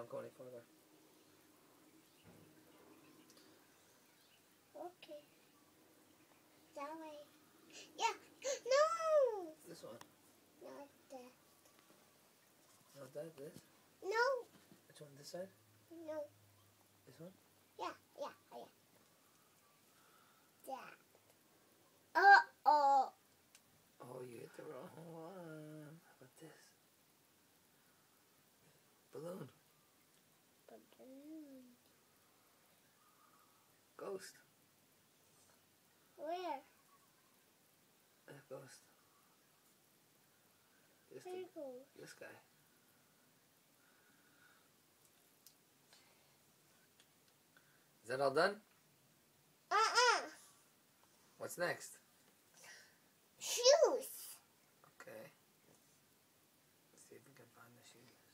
don't go any further. Okay. That way. Yeah. No. This one. Not that. Not that. This. No. Which one? This side. No. This one. Yeah. That. Uh-oh. Oh, you hit the wrong one. How about this? Balloon. Ghost. Where? A ghost. Where goes? This guy. Is that all done? What's next? Shoes. Okay. Let's see if we can find the shoes.